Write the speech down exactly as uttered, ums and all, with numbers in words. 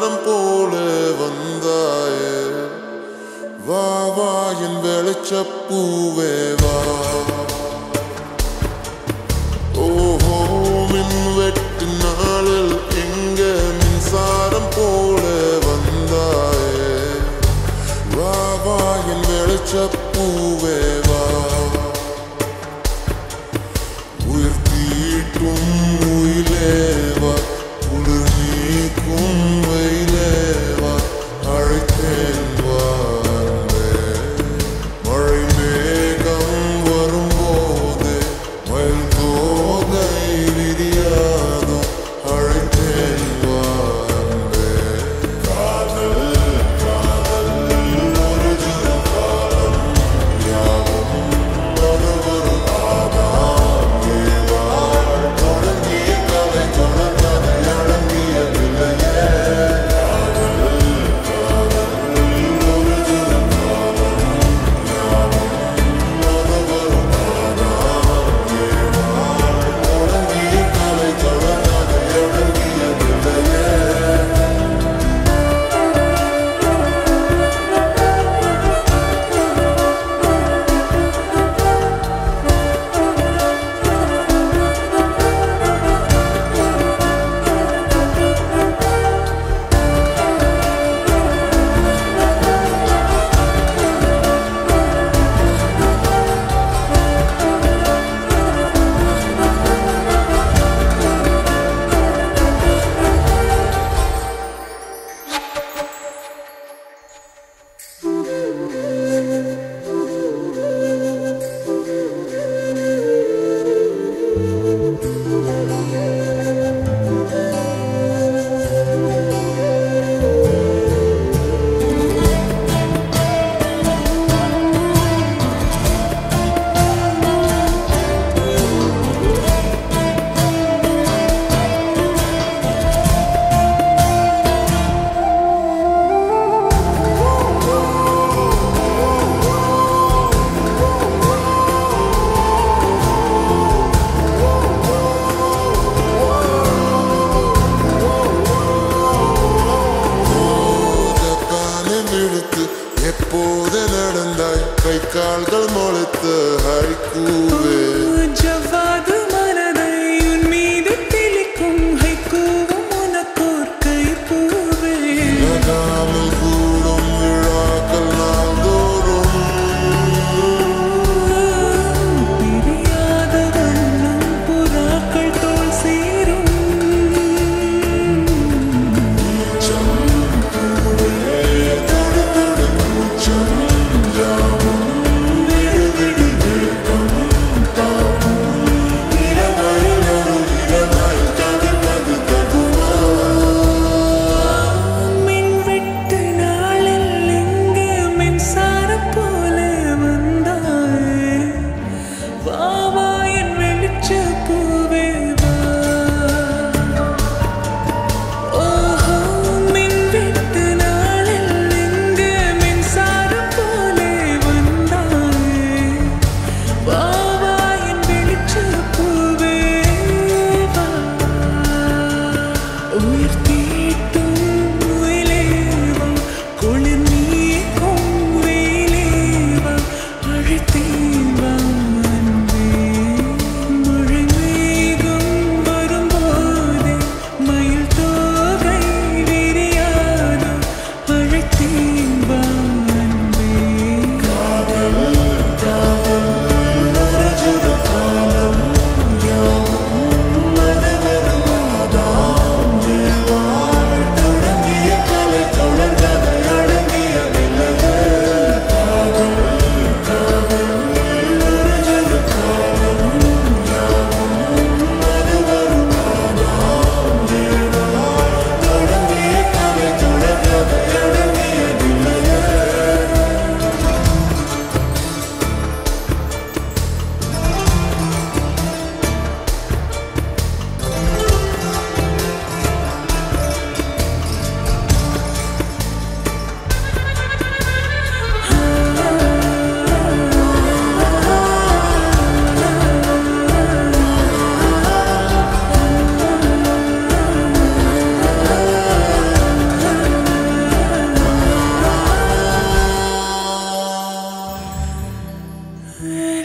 மின்சாரம் போல வந்தாயே வா வா என் வெளிச்சப்பூவே வா ஓஹோ மின் வெட்டு நாளில் எங்க மின்சாரம் போல வந்தாயே வா வா என் வெளிச்சப்பூவே வா உயிர் தீட்டும் உயிலேவா குளிர் நீக்கும் வெயிலேவா அழைத்தேன் வாரே மழை மேகம் வரும்போது மயில் தோகை விரியாதோ அழைத்தேன் வாரே காதல் காதல் ஒரு சில காலம் யாவும் அது ஒரு ஆதாம் ஏவாள் தொடங்கிய கதை தொடர்ந்ததை அடங்கியதில்லையே காதல் காதல் ஒரு சில காலம் யாவும் அது ஒரு ஆதாம் ஏவாள் தொடங்கிய கதை தொடர்ந்ததை அடங்கியதில்லையே எப்போது நடந்தாய் கை கால்கள் முளைத்து ஹைக்கூவே ஜவ்வாது மனதை உன் மீது தெளிக்கும் ஹைக்கூவும் உனக்கோர் கைப்பூவே நகாமல் கூடும் விழாக்கள் நாள்தோறும் பிரியாத வண்ணம் புறாக்கள் தோல் சேரும் மின்வெட்டு நாளில் இங்கு மின்சாரம் போல வந்தாயே வா வா என் வெளிச்சப்பூவே வா ஓஹோ மின்வெட்டு நாளில் இங்கு மின்சாரம் போல வந்தாயே வா வா என் வெளிச்சப்பூவே வா உயிர் தீட்டும் உயிலேவா குளிர் நீக்கும் வெயிலேவா அழைத்தேன் வா அன்பே மழை மேகம் வரும்போதே மயில் தோகை விரியாதோ அழைத்தேன் வா அன்பே காதல் காதல் ஒரு சில காலம் யாவும் அது ஒரு ஆதாம் ஏவா ஆ